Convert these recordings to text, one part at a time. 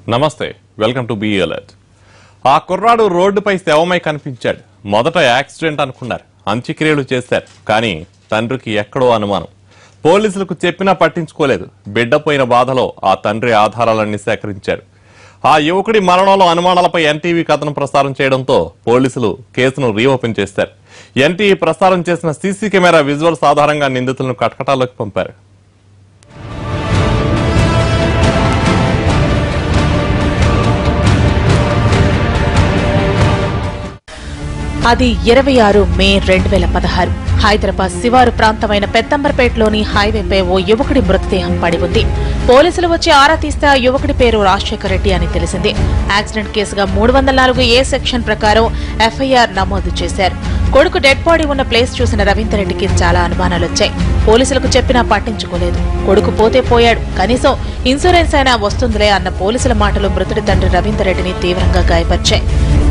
నమస్తే welcome to be alert. ఆ కుర్రాడు రోడ్డుపై శవమై కనిపించాడు. మొదట యాక్సిడెంట్ అనుకున్నారు, అంత్యక్రియలు చేశారు. కానీ తండ్రికి ఎక్కడో అనుమానం. పోలీసులకు చెప్పినా పట్టించుకోలేదు. బిడ్డపోయిన బాధలో ఆ తండ్రి ఆధారాలన్నీ సేకరించారు. ఆ యువకుడి మరణంలో అనుమానాలపై ఎన్టీవీ కథనం ప్రసారం చేయడంతో పోలీసులు కేసును రీఓపెన్ చేశారు. ఎన్టీవీ ప్రసారం చేసిన సీసీ కెమెరా విజువల్స్ ఆధారంగా నిందితులను కటకటాల్లోకి పంపారు. అది 26 మే 2016. హైదరాబాద్ శివారు ప్రాంతమైన పెత్తంబర్పేటలోని హైవేపై ఓ యువకుడి మృతదేహం పడి ఉంది. పోలీసులు వచ్చి ఆరా తీస్తే ఆ యువకుడి పేరు రాజశేఖర్ రెడ్డి అని తెలిసింది. యాక్సిడెంట్ కేసుగా 304A సెక్షన్ ప్రకారం ఎఫ్ఐఆర్ నమోదు చేశారు. కొడుకు డెడ్ బాడీ ఉన్న ప్లేస్ చూసిన రవీందర్ రెడ్డికి చాలా అనుమానాలొచ్చాయి. పోలీసులకు చెప్పినా పట్టించుకోలేదు. కొడుకు పోతే పోయాడు, కనీసం ఇన్సూరెన్స్ అయినా వస్తుందిలే అన్న పోలీసుల మాటలు మృతుడి తండ్రి రవీందర్ రెడ్డిని తీవ్రంగా గాయపరిచాయి.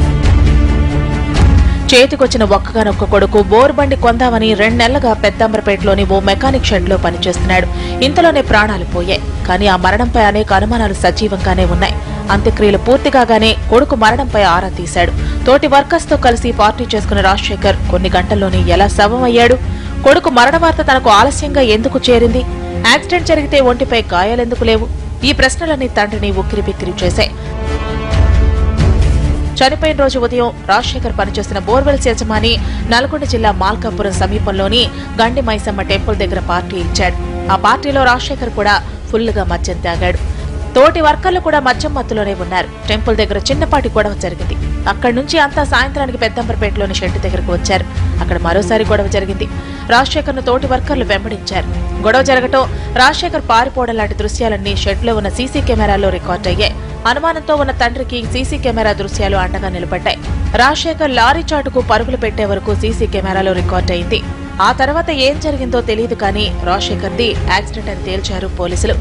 చేతికొచ్చిన ఒక్కగానొక్క కొడుకు బోర్ బండి కొందామని 2 నెలలుగా పెద్దాంబరపేటలోని ఓ మెకానిక్ షెడ్ లో పనిచేస్తున్నాడు. ఇంతలోనే ప్రాణాలు పోయాయి. కానీ ఆ మరణంపై అనేక అనుమానాలు సజీవంగానే ఉన్నాయి. అంత్యక్రియలు పూర్తి కాగానే కొడుకు మరణంపై ఆరా తీశాడు. తోటి వర్కర్స్ తో కలిసి పార్టీ చేసుకున్న రాజశేఖర్ కొన్ని గంటల్లోనే ఎలా శవమయ్యాడు? కొడుకు మరణ వార్త తనకు ఆలస్యంగా ఎందుకు చేరింది? యాక్సిడెంట్ జరిగితే ఒంటిపై గాయాలెందుకు లేవు? ఈ ప్రశ్నలన్నీ తండ్రిని ఉక్కిరిబిక్కిరి చేశాయి. చనిపోయిన రోజు ఉదయం రాజశేఖర్ పనిచేస్తున్న బోర్వెల్స్ యజమాని నల్గొండ జిల్లా మాల్కాపురం సమీపంలోని గండి మైసమ్మ టెంపుల్ దగ్గర పార్టీ ఇచ్చాడు. ఆ పార్టీలో రాజశేఖర్ కూడా ఫుల్గా మద్యం తాగాడు. తోటి వర్కర్లు కూడా మద్యం మత్తులోనే ఉన్నారు. టెంపుల్ దగ్గర చిన్నపాటి గొడవ జరిగింది. అక్కడి నుంచి అంతా సాయంత్రానికి పెద్దంబరపేటలోని షెడ్ దగ్గరకు వచ్చారు. అక్కడ మరోసారి గొడవ జరిగింది. రాజశేఖర్ ను తోటి వర్కర్లు వెంబడించారు. గొడవ జరగటం, రాజశేఖర్ పారిపోవడం లాంటి దృశ్యాలన్నీ షెడ్ లో ఉన్న సీసీ కెమెరాల్లో రికార్డ్ అయ్యాయి. అనుమానంతో ఉన్న తండ్రికి సీసీ కెమెరా దృశ్యాలు అండగా నిలబడ్డాయి. రాజశేఖర్ లారీ చాటుకు పరుగులు పెట్టే వరకు సీసీ కెమెరాలో రికార్డ్ అయింది. ఆ తర్వాత ఏం జరిగిందో తెలియదు కానీ రాజశేఖర్ది యాక్సిడెంట్ అని తేల్చారు పోలీసులు.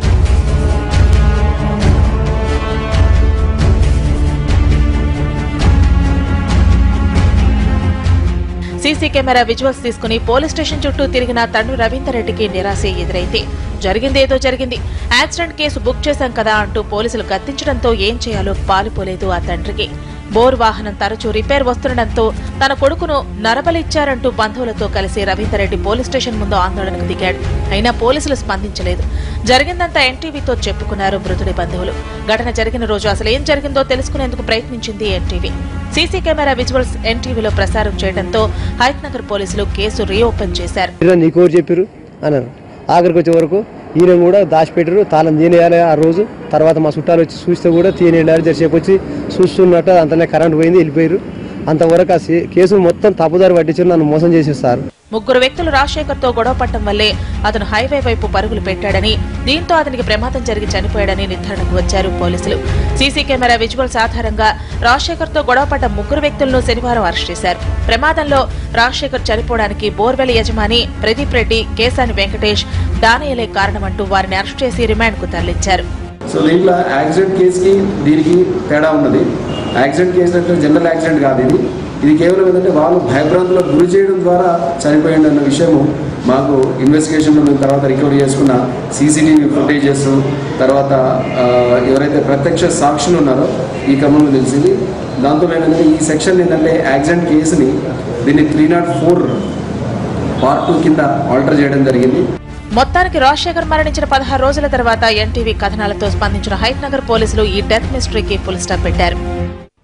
సీసీ కెమెరా విజువల్స్ తీసుకుని పోలీస్ స్టేషన్ చుట్టూ తిరిగిన తండ్రి రవీందర్ రెడ్డికి నిరాశ ఎదురైంది. జరిగిందేదో జరిగింది, యాక్సిడెంట్ కేసు బుక్ చేశాం కదా అంటూ పోలీసులు గద్దించడంతో ఏం చేయాలో పాలుపోలేదు ఆ తండ్రికి. బోర్ వాహనం తరచూ రిపేర్ వస్తుండటంతో తన కొడుకును నరబలిచ్చారంటూ బంధువులతో కలిసి రవీందర్ రెడ్డి పోలీస్ స్టేషన్ ముందు ఆందోళనకు దిగాడు. అయినా పోలీసులు స్పందించలేదు. జరిగిందంతా ఎన్టీవీతో చెప్పుకున్నారు మృతుడి బంధువులు. ఘటన జరిగిన రోజు అసలు ఏం జరిగిందో తెలుసుకునేందుకు ప్రయత్నించింది ఎన్టీవీ. సీసీ కెమెరా విజువల్స్ ఎన్టీవీలో ప్రసారం చేయడంతో హైట్నగర్ పోలీసులు కేసు రీఓపెన్ చేశారు. ఆఖరికి వచ్చే వరకు ఈయన కూడా దాచిపెట్టారు. తాళం తీనేయాలి ఆ రోజు. తర్వాత మా చుట్టాలు వచ్చి చూస్తే కూడా తీనేయాలి. జరిసేపు వచ్చి చూస్తున్నట్టు అంతనే కరెంట్ పోయింది, వెళ్ళిపోయారు. అంతవరకు ఆ కేసును మొత్తం తప్పుదారి పట్టించారు, నన్ను మోసం చేసేస్తారు. ముగ్గురు వ్యక్తులు రాజశేఖర్ తో గొడవ పట్టడం వల్లే అతను హైవే వైపు పరుగులు పెట్టాడని, దీంతో అతనికి ప్రమాదం జరిగి చనిపోయాడని నిర్ధారణకు వచ్చారు పోలీసులు. సీసీ కెమెరా విజువల్స్ ఆధారంగా రాజశేఖర్ తో గొడవ పడ్డ ముగ్గురు వ్యక్తులను శనివారం అరెస్ట్ చేశారు. ప్రమాదంలో రాజశేఖర్ చనిపోవడానికి బోర్వెల్ యజమాని ప్రదీప్ రెడ్డి, కేసాని వెంకటేష్, దానయ్యలే కారణమంటూ వారిని అరెస్ట్ చేసి రిమాండ్ కు తరలించారు. సో దీంట్లో యాక్సిడెంట్ కేసుకి దీనికి తేడా ఉన్నది. యాక్సిడెంట్ కేసు అంటే జనరల్ యాక్సిడెంట్ కాదు ఇది. ఇది కేవలం ఏంటంటే వాళ్ళు భయభ్రాంతులకు గురి చేయడం ద్వారా చనిపోయింది అన్న విషయము మాకు ఇన్వెస్టిగేషన్లో మేము తర్వాత రికవరీ చేసుకున్న CCTV ఫుటేజెస్, తర్వాత ఎవరైతే ప్రత్యక్ష సాక్షులు ఉన్నారో ఈ క్రమంలో తెలిసింది. దాంతో ఏంటంటే ఈ సెక్షన్ ఏంటంటే యాక్సిడెంట్ కేసుని దీన్ని 304 Part 2 కింద ఆల్టర్ చేయడం జరిగింది. మొత్తానికి రాజశేఖర్ మరణించిన 16 రోజుల తర్వాత ఎన్టీవీ కథనాలతో స్పందించిన హైట్నగర్ పోలీసులు ఈ డెత్ మిస్టరీకి ఫుల్ స్టాప్ పెట్టారు.